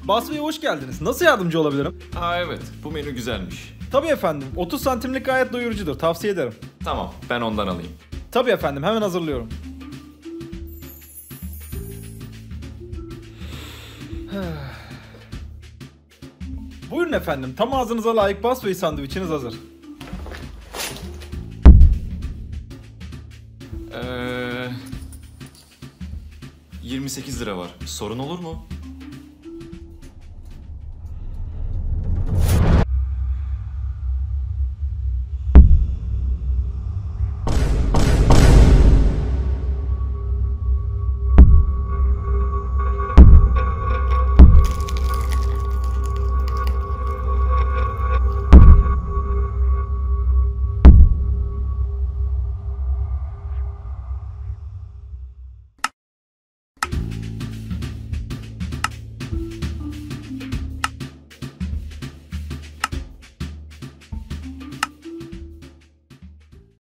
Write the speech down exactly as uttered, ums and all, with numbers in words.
Basri'ye hoş geldiniz. Nasıl yardımcı olabilirim? Aa evet, bu menü güzelmiş. Tabii efendim. otuz santimlik gayet doyurucudur. Tavsiye ederim. Tamam, ben ondan alayım. Tabii efendim. Hemen hazırlıyorum. Buyurun efendim. Tam ağzınıza layık Basri sandviçiniz hazır. Ee, yirmi sekiz lira var. Sorun olur mu?